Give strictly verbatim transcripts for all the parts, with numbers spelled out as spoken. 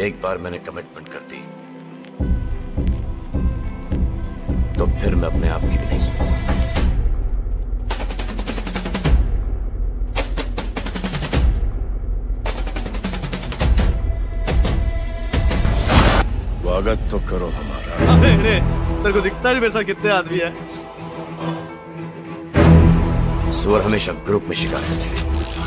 एक बार मैंने कमिटमेंट कर दी तो फिर मैं अपने आप की भी नहीं सुनता। स्वागत तो करो हमारा। अरे तेरे को दिखता नहीं मेरे साथ कितने आदमी है। सुअर हमेशा ग्रुप में शिकार करते।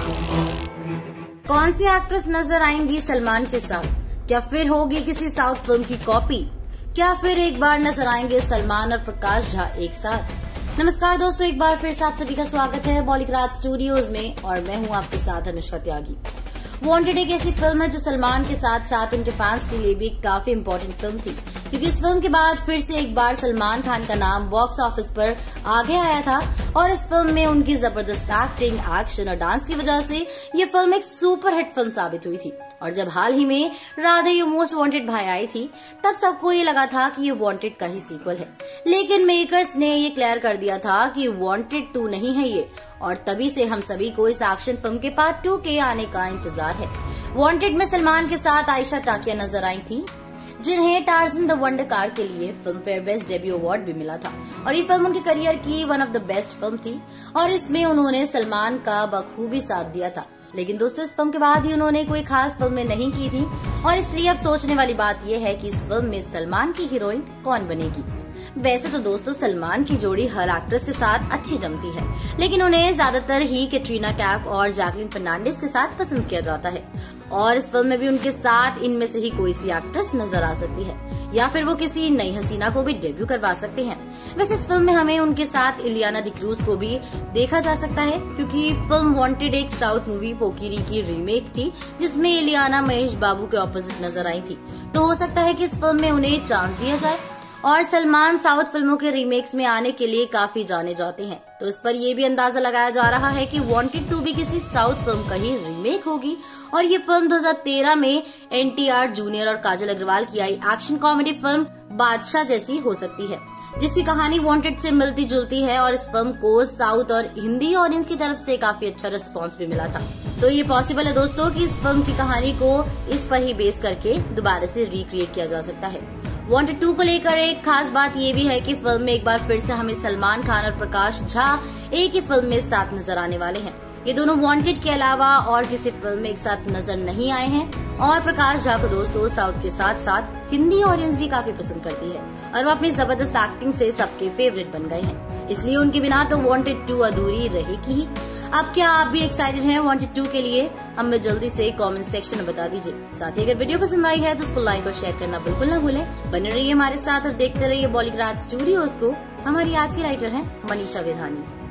कौन सी एक्ट्रेस नजर आएंगी सलमान के साथ? क्या फिर होगी किसी साउथ फिल्म की कॉपी? क्या फिर एक बार नजर आएंगे सलमान और प्रकाश झा एक साथ? नमस्कार दोस्तों, एक बार फिर से आप सभी का स्वागत है बॉलीग्राड स्टूडियोज में और मैं हूं आपके साथ अनुष्का त्यागी। वांटेड एक ऐसी फिल्म है जो सलमान के साथ साथ उनके फैंस के लिए भी काफी इम्पोर्टेंट फिल्म थी, क्योंकि इस फिल्म के बाद फिर से एक बार सलमान खान का नाम बॉक्स ऑफिस पर आगे आया था और इस फिल्म में उनकी जबरदस्त एक्टिंग, एक्शन और डांस की वजह से ये फिल्म एक सुपर हिट फिल्म साबित हुई थी। और जब हाल ही में राधे यू मोस्ट वांटेड भाई आई थी तब सबको ये लगा था कि ये वांटेड का ही सीक्वल है, लेकिन मेकर्स ने ये क्लियर कर दिया था कि वांटेड टू नहीं है ये, और तभी से हम सभी को इस एक्शन फिल्म के पार्ट टू के आने का इंतजार है। वांटेड में सलमान के साथ आयशा टाकिया नजर आई थी, जिन्हें टार्ज़न द वंडर कार के लिए Filmfare best debut award भी मिला था और ये फिल्म उनके करियर की one of the best film थी और इसमें उन्होंने सलमान का बखूबी साथ दिया था। लेकिन दोस्तों, इस फिल्म के बाद ही उन्होंने कोई खास फिल्म में नहीं की थी और इसलिए अब सोचने वाली बात यह है कि इस फिल्म में सलमान की हीरोइन कौन बनेगी। वैसे तो दोस्तों सलमान की जोड़ी हर एक्ट्रेस के साथ अच्छी जमती है, लेकिन उन्हें ज्यादातर ही कैटरीना कैफ और जैकलीन फर्नांडिस के साथ पसंद किया जाता है और इस फिल्म में भी उनके साथ इनमें से ही कोई सी एक्ट्रेस नजर आ सकती है या फिर वो किसी नई हसीना को भी डेब्यू करवा सकते हैं। वैसे इस फिल्म में हमें उनके साथ इलियाना डिक्रूज को भी देखा जा सकता है, क्योंकि फिल्म वांटेड एक साउथ मूवी पोकिरी की रीमेक थी जिसमें इलियाना महेश बाबू के ऑपोजिट नजर आई थी, तो हो सकता है कि इस फिल्म में उन्हें चांस दिया जाए। और सलमान साउथ फिल्मों के रीमेक्स में आने के लिए काफी जाने जाते हैं, तो इस पर यह भी अंदाजा लगाया जा रहा है कि वांटेड टू भी किसी साउथ फिल्म का ही रीमेक होगी और ये फिल्म दो हज़ार तेरह में एनटीआर जूनियर और काजल अग्रवाल की आई एक्शन कॉमेडी फिल्म बादशाह जैसी हो सकती है, जिसकी कहानी वांटेड से मिलती जुलती है और इस फिल्म को साउथ और हिंदी ऑडियंस की तरफ से काफी अच्छा रिस्पांस भी मिला था। तो ये पॉसिबल है दोस्तों कि इस फिल्म की कहानी को इस पर ही बेस करके दोबारा से रिक्रिएट किया जा सकता है। वांटेड टू को लेकर एक खास बात ये भी है कि फिल्म में एक बार फिर से हमें सलमान खान और प्रकाश झा एक ही फिल्म में साथ नजर आने वाले हैं। ये दोनों वांटेड के अलावा और किसी फिल्म में एक साथ नजर नहीं आए हैं और प्रकाश झा को दोस्तों साउथ के साथ साथ हिंदी ऑडियंस भी काफी पसंद करती है और वो अपनी जबरदस्त एक्टिंग से सबके फेवरेट बन गए हैं, इसलिए उनके बिना तो वांटेड टू अधूरी रहेगी ही। अब क्या आप भी एक्साइटेड हैं वांटेड टू के लिए? हमें जल्दी से कमेंट सेक्शन में बता दीजिए। साथ ही अगर वीडियो पसंद आई है तो उसको लाइक और शेयर करना बिल्कुल ना भूलें। बने रहिए हमारे साथ और देखते रहिए बॉलीग्राड स्टूडियोज को। हमारी आज की राइटर है मनीषा विधानी।